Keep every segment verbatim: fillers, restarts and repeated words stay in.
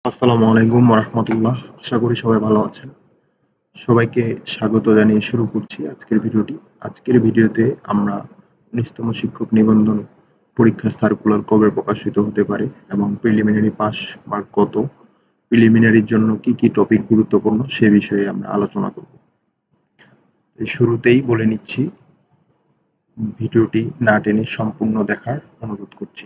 আসসালামু আলাইকুম ওয়া রাহমাতুল্লাহ। আশা করি সবাই ভালো আছেন। সবাইকে স্বাগত জানিয়ে শুরু করছি আজকের ভিডিওটি। আজকের ভিডিওতে আমরা উনিশতম শিক্ষক নিবন্ধন পরীক্ষার সার্কুলার কবে প্রকাশিত হতে পারে এবং প্রিলিমিনারি পাস মার্ক কত, প্রিলিমিনারির জন্য কি কি টপিক গুরুত্বপূর্ণ সে বিষয়ে আমরা আলোচনা করব। শুরুতেই বলে নিচ্ছি, ভিডিওটি না টেনে সম্পূর্ণ দেখার অনুরোধ করছি।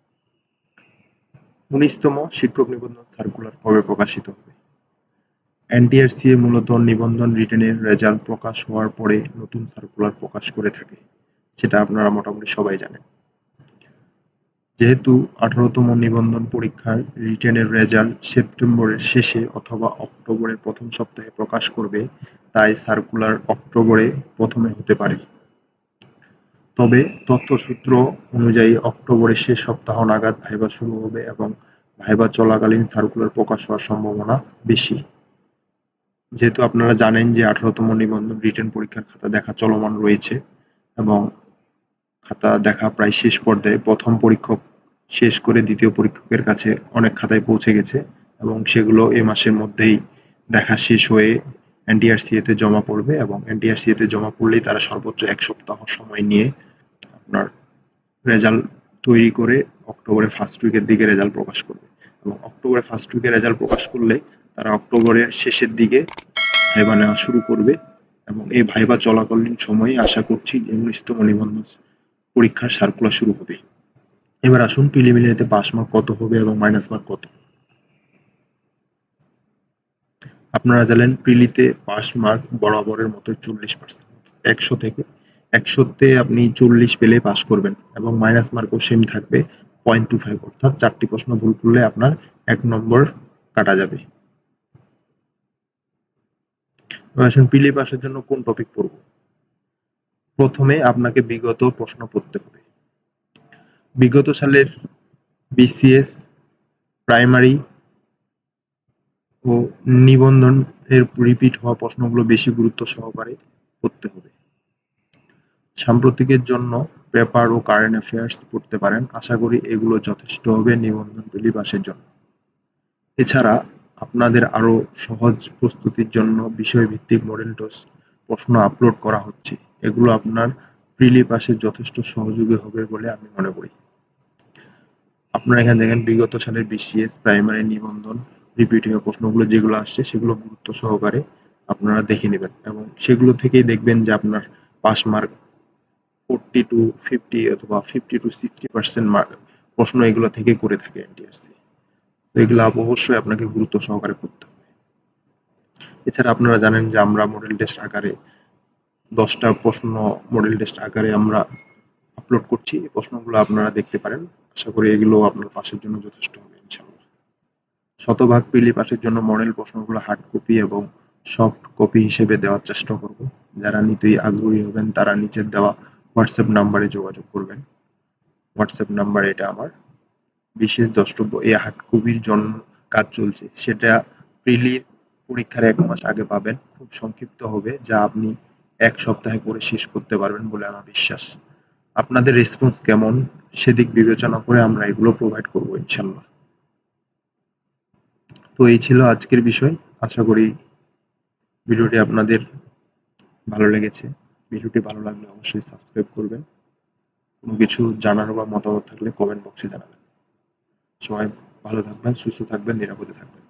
উনিশতম শিক্ষক নিবন্ধন সার্কুলার কবে প্রকাশিত হবে? এনটিআরসিএ মূলত নিবন্ধন রিটেনের রেজাল্ট প্রকাশ হওয়ার পরে নতুন সার্কুলার প্রকাশ করে থাকে, সেটা আপনারা মোটামুটি সবাই জানেন। যেহেতু আঠারোতম নিবন্ধন পরীক্ষার রিটেনের রেজাল্ট সেপ্টেম্বরের শেষে অথবা অক্টোবরের প্রথম সপ্তাহে প্রকাশ করবে, তাই সার্কুলার অক্টোবরে প্রথমে হতে পারে। তবে তথ্যসূত্র অনুযায়ী অক্টোবরের শেষ সপ্তাহ নাগাদ ভাইভা শুরু হবে এবং ভাইভা চলাকালীন সার্কুলার প্রকাশ হওয়ার সম্ভাবনা বেশি। যেহেতু আপনারা জানেন যে আঠারোতম নিবন্ধন রিটেন পরীক্ষার খাতা দেখা চলমান রয়েছে এবং খাতা দেখা প্রায় শেষ পর্যায়ে। প্রথম পরীক্ষক শেষ করে দ্বিতীয় পরীক্ষকের কাছে অনেক খাতায় পৌঁছে গেছে এবং সেগুলো এ মাসের মধ্যেই দেখা শেষ হয়ে এনটিআরসিএ তে জমা পড়বে এবং এনটিআরসিএ তে জমা পড়লেই তারা সর্বোচ্চ এক সপ্তাহ সময় নিয়ে আপনার রেজাল্ট তৈরি করে অক্টোবরের ফার্স্ট উইকের দিকে রেজাল্ট প্রকাশ করবে এবং অক্টোবরের ফার্স্ট উইকে রেজাল্ট প্রকাশ করলে তারা অক্টোবরের শেষের দিকে ভাইভা নেওয়া শুরু করবে এবং এই ভাইভা চলাকালীন সময়ে আশা করছি যে উনিশতম নিবন্ধন পরীক্ষার সার্কুলার শুরু হবে। এবার আসুন প্রিলিমিনারিতে পাস মার্ক কত হবে এবং মাইনাস মার্ক কত। আপনারা জানেন প্রিলিতে পাস মার্ক বরাবরের মতো চল্লিশ পার্সেন্ট, একশো থেকে একশোতে আপনি চল্লিশ পেলে পাস করবেন এবং মাইনাস মার্কও সেম থাকবে পয়েন্ট টু ফাইভ, অর্থাৎ চারটি প্রশ্ন ভুল করলে আপনার এক নম্বর কাটা যাবে। আসুন প্রিলি পাসের জন্য কোন টপিক পড়ব। প্রথমে আপনাকে বিগত প্রশ্ন পড়তে হবে। বিগত সালের বিসিএস, প্রাইমারি ও নিবন্ধন এর রিপিট হওয়া প্রশ্নগুলো বেশি গুরুত্ব সহকারে পড়তে হবে। সাম্প্রতিকের জন্য পেপার ও কারেন্ট অ্যাফেয়ার্স পড়তে পারেন, আশা করি এগুলো যথেষ্ট হবে নিবন্ধন প্রিলি পাসের জন্য। এছাড়া আপনাদের আরো সহজ প্রস্তুতির জন্য বিষয়ভিত্তিক মডেল টেস্ট প্রশ্ন আপলোড করা হচ্ছে, এগুলো আপনার প্রিলি পাসে যথেষ্ট সহযোগী হবে বলে আমি মনে করি। আপনারা এখানে দেখেন বিগত সালের বিসিএস, প্রাইমারি, নিবন্ধন রিপিট হওয়া প্রশ্নগুলো যেগুলো আসছে সেগুলো গুরুত্ব সহকারে আপনারা দেখে নেবেন এবং সেগুলো থেকেই দেখবেন যে আপনার pass mark forty to fifty অথবা fifty to sixty percent mark প্রশ্ন এগুলো থেকে করে থাকে এনটিআরসি। তো এগুলো অবশ্যই আপনাকে গুরুত্ব সহকারে করতে হবে। এছাড়া আপনারা জানেন যে আমরা মডেল টেস্ট আকারে দশটা প্রশ্ন মডেল টেস্ট আকারে আমরা আপলোড করছি, এই প্রশ্নগুলো আপনারা দেখতে পারেন। আশা করি এগুলো আপনার পাসের জন্য যথেষ্ট হবে ইনশাআল্লাহ। শতভাগ প্রিলি পাসের জন্য মডেল প্রশ্নগুলো হার্ড কপি এবং সফট কপি হিসেবে দেওয়ার চেষ্টা করব। যারা নিতেই আগ্রহী হবেন তারা নিচের দেওয়া হোয়াটসঅ্যাপ নাম্বারে যোগাযোগ করবেন। হোয়াটসঅ্যাপ নাম্বার এটা আমার। বিশেষ দ্রষ্টব্য, এই হার্ড কপির জন্য কাজ চলছে, সেটা প্রিলির পরীক্ষার এক মাস আগে পাবেন। খুব সংক্ষিপ্ত হবে, যা আপনি এক সপ্তাহে করে শেষ করতে পারবেন বলে আমার বিশ্বাস। আপনাদের রেসপন্স কেমন সেদিক বিবেচনা করে আমরা এগুলো প্রোভাইড করবো ইনশাল্লাহ। তো এই ছিল আজকের বিষয়। আশা করি ভিডিওটি আপনাদের ভালো লেগেছে। ভিডিওটি ভালো লাগলে অবশ্যই সাবস্ক্রাইব করবেন। কোনো কিছু জানার বা মতামত থাকলে কমেন্ট বক্সে জানাবেন। সবাই ভালো থাকবেন, সুস্থ থাকবেন, নিরাপদে থাকবেন।